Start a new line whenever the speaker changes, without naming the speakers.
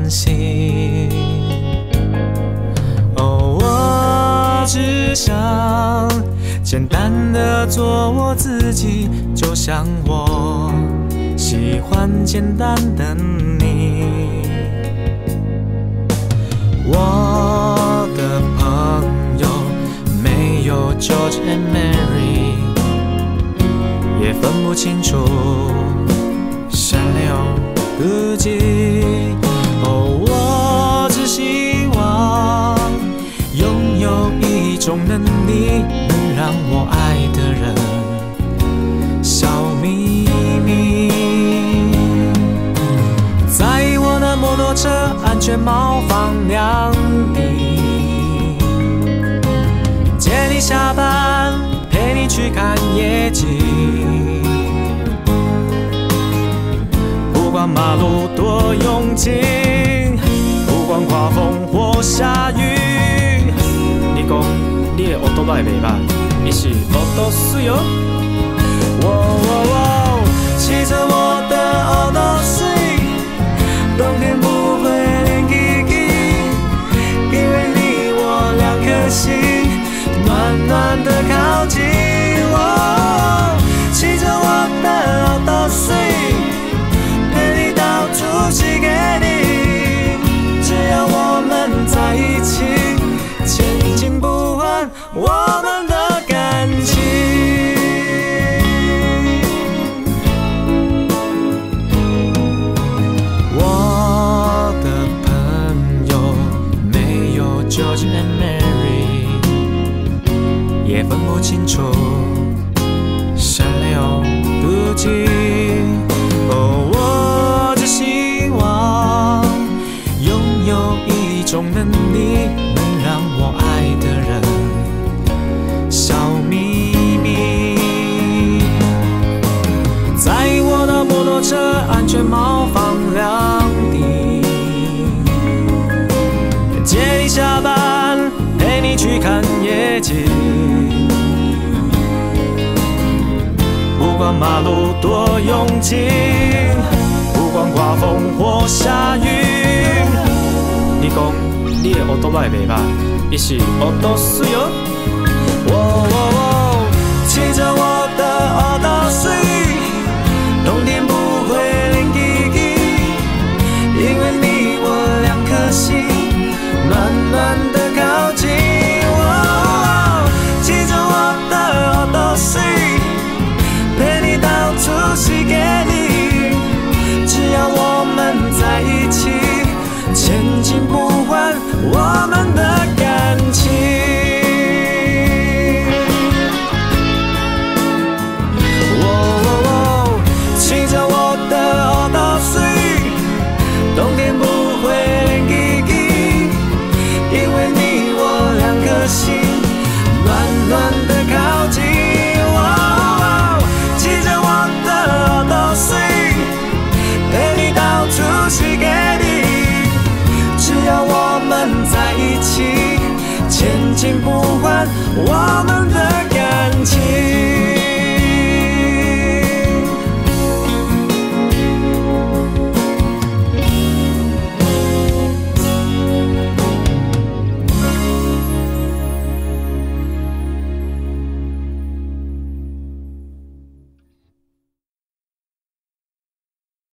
心。哦，我只想简单的做我自己，就像我喜欢简单的你。我的朋友没有 George and Mary， 也分不清楚善良不羁。哦，我只希望拥有一种能力，能让我爱的人笑眯眯。在我的摩托车安全帽放两地，接你下班，陪你去看夜景。不管马路多拥挤，不管刮风或下雨。你讲你的Motorbike袂歹，伊是Moto水哦。骑着我的Moto水，冬天不会冷叽叽，因为你我两颗心暖暖的靠近。骑着我的Moto水，陪你到处洗给你，只要我们在一起，千金不换我们的感情。我的朋友没有 George and Mary， 也分不清楚善良不羁。哦，我只希望拥有一种能力，能让我爱的人笑眯眯。在我的摩托车安全帽放两地，接你下班，陪你去看夜景。不管马路多拥挤，不管刮风或下雨。你讲你的Motorbike袂歹，伊是Moto水哦。骑着我的Moto水，冬天不会冷叽叽，因为你我两颗心暖暖的靠近。骑着我的Moto水，陪你到处洗给你，只要我们在一起，千金不换我们的感情。骑着我的Moto水，冬天不会冷叽叽，因为你我两颗心暖暖的靠近。骑着我的Moto水，陪你到处洗给你，只要我们在一起，千金不换我们的